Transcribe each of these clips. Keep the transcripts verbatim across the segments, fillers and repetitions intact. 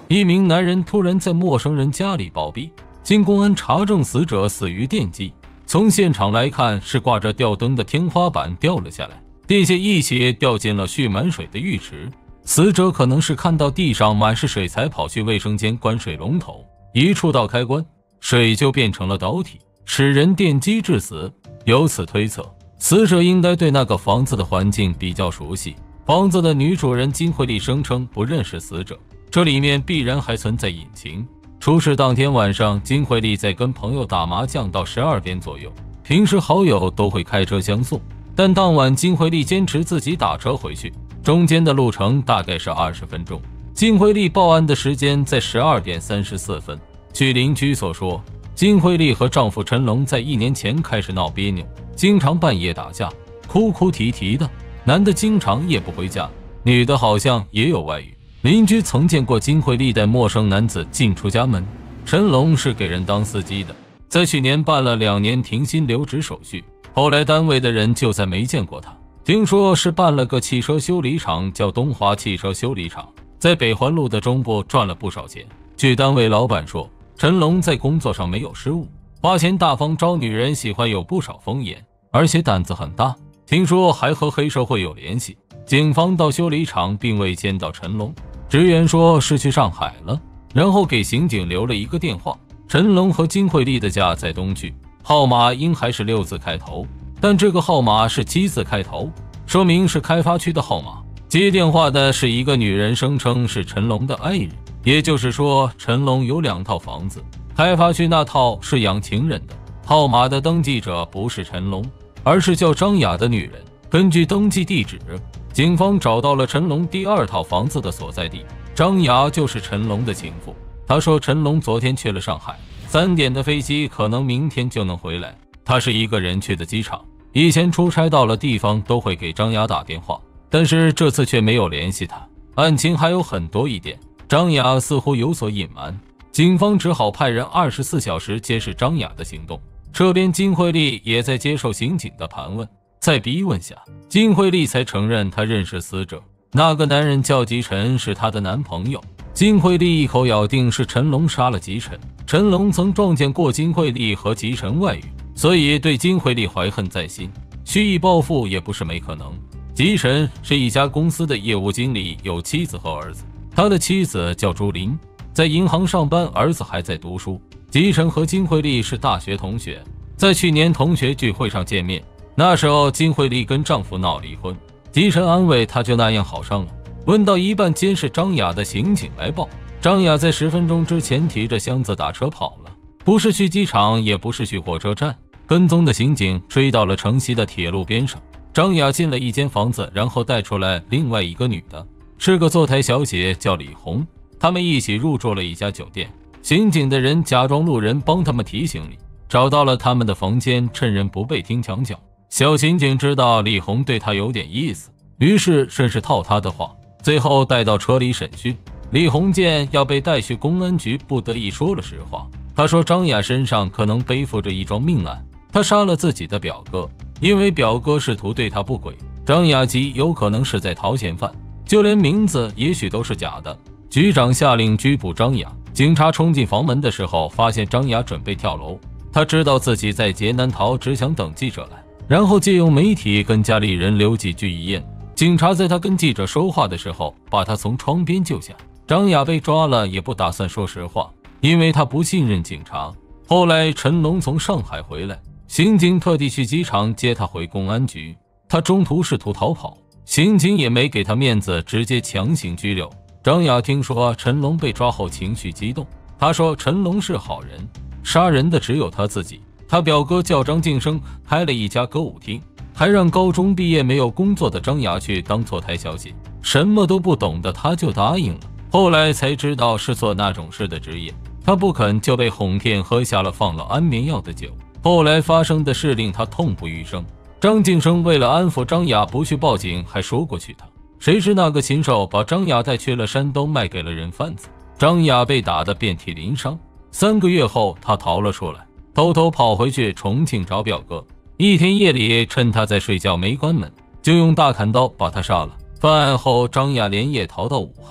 一名男人突然在陌生人家里暴毙，经公安查证，死者死于电击。从现场来看，是挂着吊灯的天花板掉了下来，电线一起掉进了蓄满水的浴池。死者可能是看到地上满是水才跑去卫生间关水龙头，一触到开关，水就变成了导体，使人电击致死。由此推测，死者应该对那个房子的环境比较熟悉。房子的女主人金慧丽声称不认识死者，这里面必然还存在隐情。出事当天晚上，金慧丽在跟朋友打麻将到十二点左右，平时好友都会开车相送，但当晚金慧丽坚持自己打车回去，中间的路程大概是二十分钟。金慧丽报案的时间在十二点三十四分。据邻居所说，金慧丽和丈夫陈龙在一年前开始闹别扭，经常半夜打架，哭哭啼啼的，男的经常夜不回家，女的好像也有外遇。邻居曾见过金慧丽带陌生男子进出家门。陈龙是给人当司机的，在去年办了两年停薪留职手续，后来单位的人就再没见过他。听说是办了个汽车修理厂，叫东华汽车修理厂，在北环路的中部赚了不少钱。据单位老板说，陈龙在工作上没有失误，花钱大方，招女人喜欢，有不少风言，而且胆子很大，听说还和黑社会有联系。警方到修理厂并未见到陈龙，职员说是去上海了，然后给刑警留了一个电话。陈龙和金慧丽的家在东区，号码应还是六字开头，但这个号码是七字开头，说明是开发区的号码。接电话的是一个女人，声称是陈龙的爱人，也就是说陈龙有两套房子，开发区那套是养情人的，号码的登记者不是陈龙，而是叫张雅的女人。根据登记地址，警方找到了陈龙第二套房子的所在地，张雅就是陈龙的情妇。他说陈龙昨天去了上海，三点的飞机可能明天就能回来。他是一个人去的机场，以前出差到了地方都会给张雅打电话，但是这次却没有联系他。案情还有很多疑点，张雅似乎有所隐瞒，警方只好派人二十四小时监视张雅的行动。这边金慧丽也在接受刑警的盘问，在逼问下，金慧丽才承认她认识死者，那个男人叫吉晨，是她的男朋友。金慧丽一口咬定是陈龙杀了吉晨，陈龙曾撞见过金慧丽和吉晨外遇，所以对金慧丽怀恨在心，蓄意报复也不是没可能。吉晨是一家公司的业务经理，有妻子和儿子，他的妻子叫朱琳，在银行上班，儿子还在读书。吉晨和金慧丽是大学同学，在去年同学聚会上见面，那时候金慧丽跟丈夫闹离婚，吉晨安慰她就那样好上了。问到一半，监视张雅的刑警来报，张雅在十分钟之前提着箱子打车跑了，不是去机场，也不是去火车站。跟踪的刑警追到了城西的铁路边上，张雅进了一间房子，然后带出来另外一个女的，是个坐台小姐，叫李红。他们一起入住了一家酒店，刑警的人假装路人帮他们提行李，找到了他们的房间，趁人不备听墙角。小刑警知道李红对他有点意思，于是顺势套他的话，最后带到车里审讯。李红见要被带去公安局，不得已说了实话。他说张雅身上可能背负着一桩命案，他杀了自己的表哥，因为表哥试图对他不轨。张雅极有可能是在逃嫌犯，就连名字也许都是假的。局长下令拘捕张雅，警察冲进房门的时候，发现张雅准备跳楼。他知道自己在劫难逃，只想等记者来，然后借用媒体跟家里人留几句遗言。警察在他跟记者说话的时候，把他从窗边救下。张雅被抓了，也不打算说实话，因为他不信任警察。后来陈龙从上海回来，刑警特地去机场接他回公安局，他中途试图逃跑，刑警也没给他面子，直接强行拘留。张雅听说陈龙被抓后情绪激动，他说陈龙是好人，杀人的只有他自己。他表哥叫张晋生，开了一家歌舞厅，还让高中毕业没有工作的张雅去当坐台小姐，什么都不懂的他就答应了。后来才知道是做那种事的职业，他不肯就被哄骗，喝下了放了安眠药的酒。后来发生的事令他痛不欲生。张晋生为了安抚张雅不去报警，还说过去他，谁知那个禽兽把张雅带去了山东，卖给了人贩子。张雅被打得遍体鳞伤，三个月后他逃了出来，偷偷跑回去重庆找表哥。一天夜里，趁他在睡觉没关门，就用大砍刀把他杀了。犯案后，张雅连夜逃到武汉，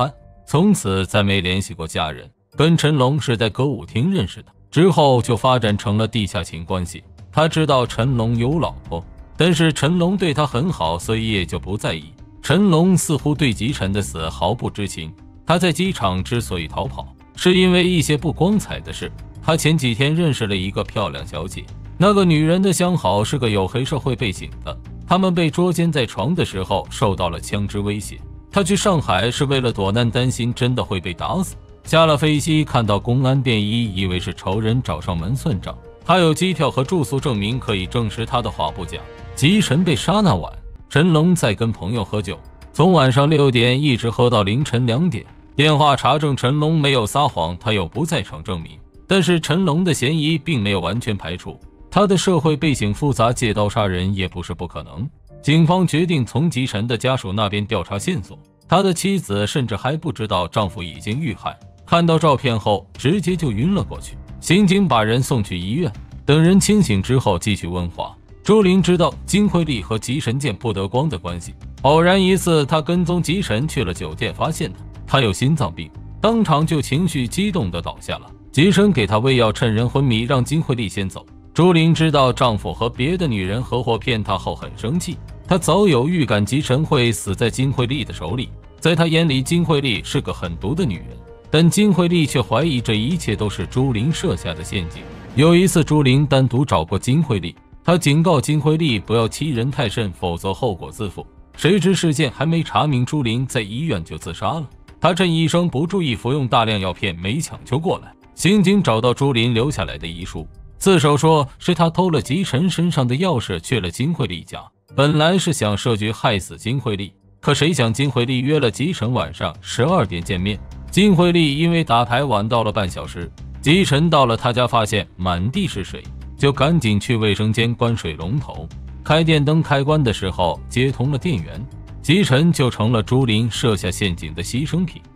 从此再没联系过家人。跟陈龙是在歌舞厅认识的，之后就发展成了地下情关系。他知道陈龙有老婆，但是陈龙对他很好，所以也就不在意。陈龙似乎对吉晨的死毫不知情。他在机场之所以逃跑，是因为一些不光彩的事。他前几天认识了一个漂亮小姐，那个女人的相好是个有黑社会背景的，他们被捉奸在床的时候受到了枪支威胁。他去上海是为了躲难，担心真的会被打死。下了飞机看到公安便衣，以为是仇人找上门算账。他有机票和住宿证明可以证实他的话不假。吉晨被杀那晚，陈龙在跟朋友喝酒，从晚上六点一直喝到凌晨两点。电话查证陈龙没有撒谎，他有不在场证明。但是陈龙的嫌疑并没有完全排除，他的社会背景复杂，借刀杀人也不是不可能。警方决定从吉晨的家属那边调查线索，他的妻子甚至还不知道丈夫已经遇害，看到照片后直接就晕了过去。刑警把人送去医院，等人清醒之后继续问话。朱玲知道金惠丽和吉晨见不得光的关系，偶然一次他跟踪吉晨去了酒店，发现他他有心脏病，当场就情绪激动地倒下了。吉晨给他喂药，趁人昏迷让金惠丽先走。朱玲知道丈夫和别的女人合伙骗她后很生气，她早有预感吉晨会死在金惠丽的手里。在她眼里，金惠丽是个狠毒的女人，但金惠丽却怀疑这一切都是朱玲设下的陷阱。有一次朱玲单独找过金惠丽，她警告金惠丽不要欺人太甚，否则后果自负。谁知事件还没查明，朱玲在医院就自杀了。她趁医生不注意服用大量药片，没抢救过来。刑警找到朱琳留下来的遗书，自首说是他偷了吉晨身上的钥匙去了金惠丽家，本来是想设局害死金惠丽，可谁想金惠丽约了吉晨晚上十二点见面。金惠丽因为打牌晚到了半小时，吉晨到了他家发现满地是水，就赶紧去卫生间关水龙头，开电灯开关的时候接通了电源，吉晨就成了朱琳设下陷阱的牺牲品。